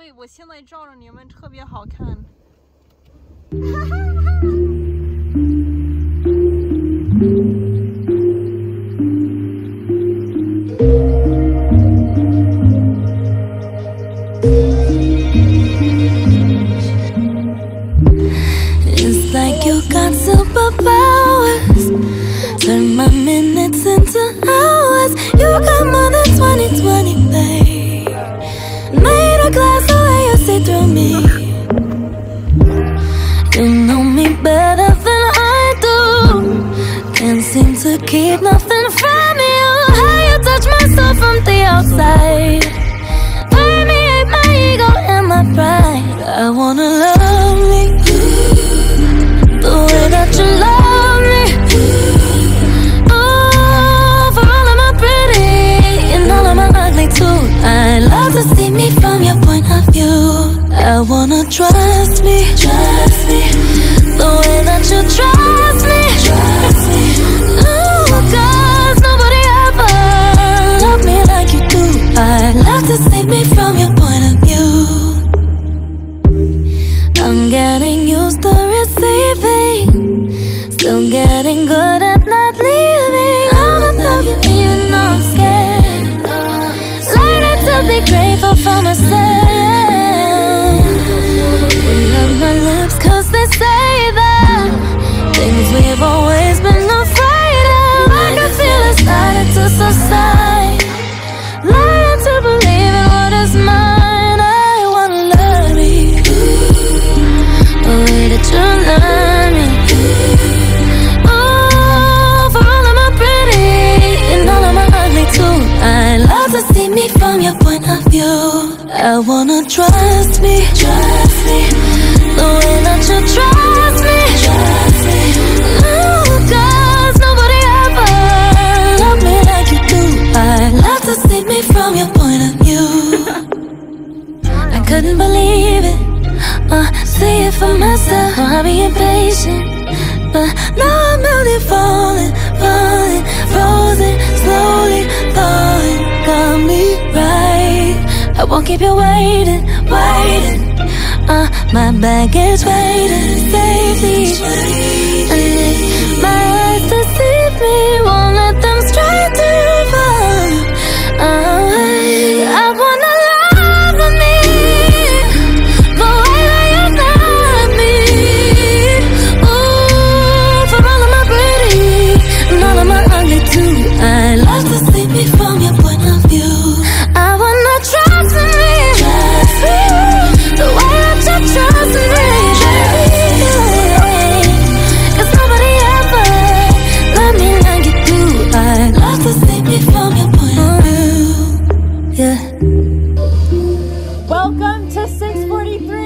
为我现在照着你们特别好看。 It's like you got superpowers. Turn my minutes into hours. You got more than 20/20, babe. Made a glass the way you see through me. You know me better than I do. Can't seem to keep nothing from you. How you touch my soul from the outside. Permeate my ego and my pride. I wanna love me the way that you love me. Oh, for all of my pretty and all of my ugly too. I love to see me from your point of view. I wanna trust me, the way that you trust me, Ooh, 'cause nobody ever loved me like you do. I love to see me from your point of view. I'm getting used to receiving, still getting good at not leaving. I'm a thug, even though I'm scared. Learning to be grateful for myself. We love my lips 'cause they say that things we've always been afraid of. I can feel it starting to subside. Learning to believe in what is mine. I wanna love me the way that you love me. Oh, for all of my pretty and all of my ugly too. I love to see me from your point of view. I wanna trust me, the way that you trust me, Ooh, 'cause nobody ever loved me like you do. I love to see me from your point of view. I couldn't believe it, see it for myself. I'll be impatient, but now I'm really falling, frozen, slowly falling. Got me right, I won't keep you waiting. My baggage waiting, safety. And if my eyes deceive me, won't let them stray too far away. I wanna love me the way that you love me. Ooh, for all of my pretty and all of my ugly too. I love to see me from your point of view. I wanna trust me, the way that you trust me. 'Cause nobody ever loved me like you do. I love to see me from your point of view. Yeah. Welcome to 643.